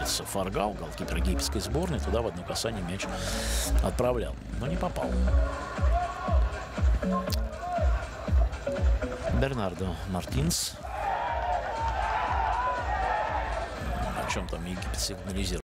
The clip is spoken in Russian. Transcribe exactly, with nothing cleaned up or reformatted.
находится Фаргал, голкипер египетской сборной. Туда в одно касание мяч отправлял, но не попал. Бернардо Мартинс. О чем там Египет сигнализирует?